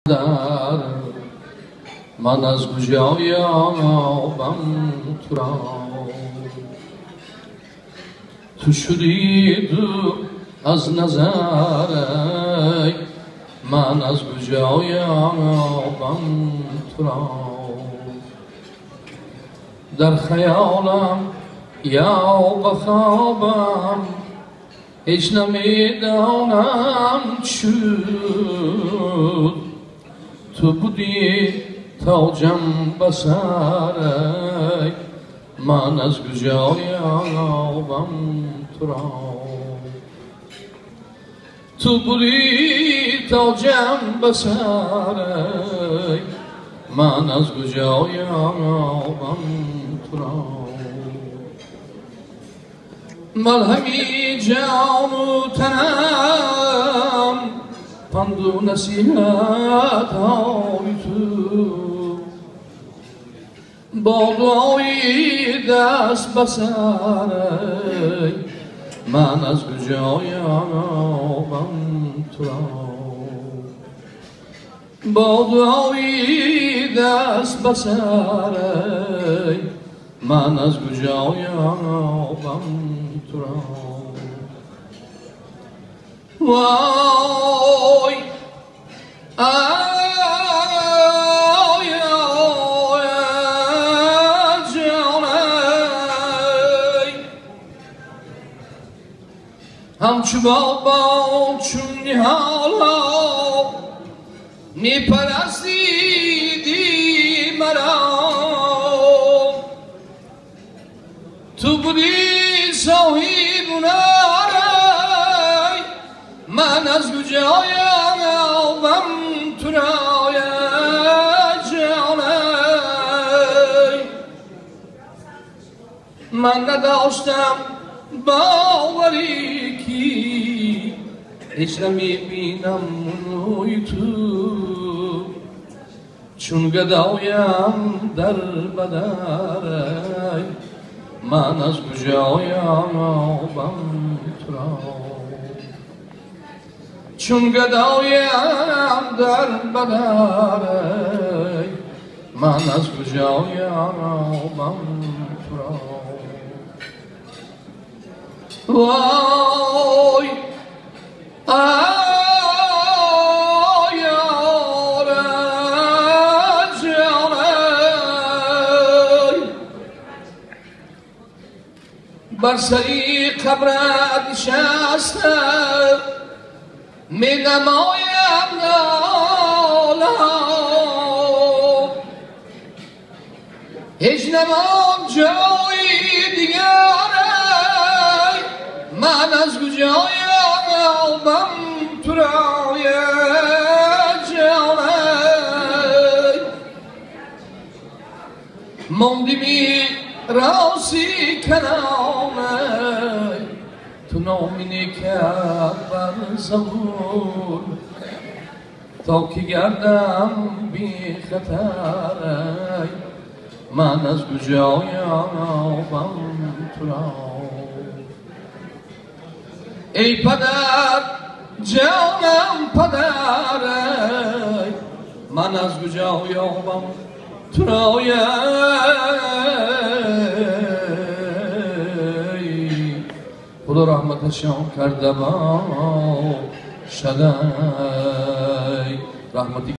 در من از کجا یابم تو را تو شدی دور از نظر من از کجا یابم تو را در خیالم یا بخوابم هیچ نمیدانم شد تو بودی تاجم بسر من از کجا یابم تو را تو بودی تاجم بسر من از کجا یابم تو را ملهمی جان و تنم پند و نصیحت های تو با دعای دست بسر من از کجا یابم تو را با دعای دست بسر من از کجا یابم تو را وای آی جانم همچو بابا چون نهالا میپرستیدی مرا تو بودی صاحبونه من از کجا یابم تو را جانم من نداشتم باوری کی هیچ نمیبینم روی تو چون گدایم در بدر من از کجا یابم تو را چون گدایم در بدر من از کجا یابم تو را وای آی جانم بر سری قبرت نشستم می نمایم ناله هیچ نمام جایی دیگر من از کجا یابم تو را جانم موندی می راسی کنامه تو نامینی کرد بر زبون تا که گردم بی خطر من از کجا یابم تو را ای پدر جانم پدر من از کجا یابم تو را خدا رحمتشان کرده با شدی رحمتی